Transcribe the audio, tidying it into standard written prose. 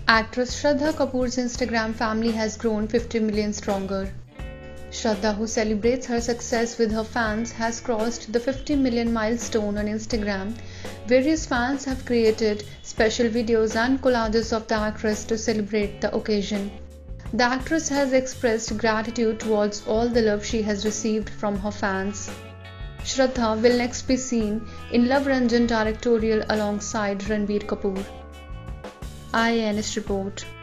Actress Shraddha Kapoor's Instagram family has grown 50 million stronger. Shraddha, who celebrates her success with her fans, has crossed the 50 million milestone on Instagram. Various fans have created special videos and collages of the actress to celebrate the occasion. The actress has expressed gratitude towards all the love she has received from her fans. Shraddha will next be seen in Love Ranjan directorial alongside Ranbir Kapoor. IANS report.